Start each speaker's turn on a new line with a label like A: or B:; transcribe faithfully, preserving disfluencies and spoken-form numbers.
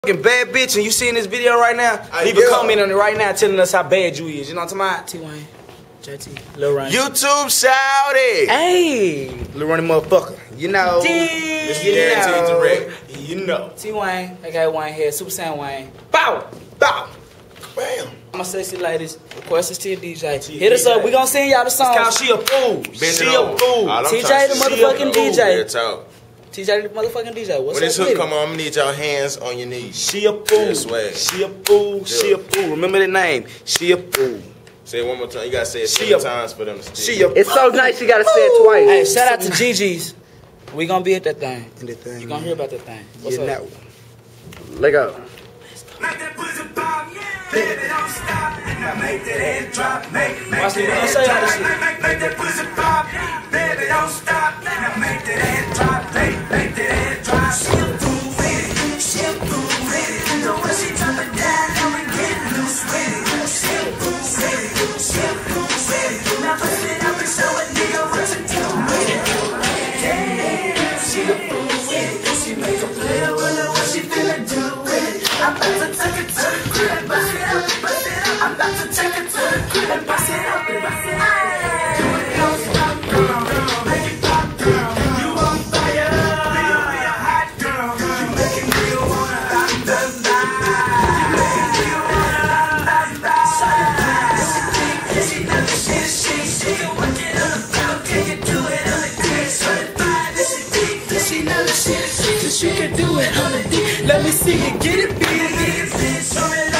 A: Bad bitch, and you seeing this video right now,
B: I
A: leave
B: yeah.
A: a comment on it right now telling us how bad you is. You know what I'm talking about? T-Wayne, J T, Lil Ronnie.
B: YouTube shout it.
A: Hey, Lil Ronnie motherfucker. You know.
B: This
A: You
B: guaranteed
A: know.
B: direct.
A: You know. T-Wayne, I got Wayne here, Super Saiyan Wayne. Bow, bow.
B: Bam.
A: My sexy ladies, request us to your D J. Hit us up, we gonna send y'all the song.
B: It's called She a Fool. Bend
A: She
B: it
A: a
B: over.
A: fool.
B: All I'm
A: T J
B: trying
A: the
B: to say,
A: motherfucking
B: she a
A: D J.
B: Real talk.
A: T J the motherfucking D J. What's
B: When
A: up
B: this
A: with
B: hook
A: it?
B: come on, I'm gonna need y'all hands on your knees.
A: She a fool.
B: Yeah, swag.
A: She a fool. She a fool. Remember the name. She a fool.
B: Say it one more time. You gotta say it
A: She
B: seven
A: a-
B: times for them to stick.
A: She a
C: It's so nice you gotta say it twice.
A: Hey, shout out to G G's. We gonna be at that thing.
C: In the thing,
A: You gonna hear about that thing. What's
C: you
A: up?
C: know. Let go.
D: Make that pussy pop, baby, don't stop. Make that head drop, make, make
A: Watch
D: that
A: this, we gonna
D: head
A: show y'all
D: drop.
A: this shit.
D: Make, make, make that pussy pop, baby, don't stop. Make that head drop, make, make that head drop. She a fool with it, she a fool with it. The way she drop it down, I'm getting loose with it. She a fool with it, she a fool with it. Now bust it up and show a nigga what you do with it. Yeah, she a fool with it. She make a player wonder what she finna do with it. I'm about to take it to the crib, bust it up, bust it up. I'm about to take it to the crib and bust it up, and bust it up. Do it, don't stop, girl. Make it pop, girl. You on fire, you're a hot girl. You making me wanna stop the night. You making me wanna stop the night. She she know the shit, she she can work it on the floor. Can you do it on the dick? Certified, this is deep. She know the shit, she she can do it on the dick. Let me see you get it big. Show me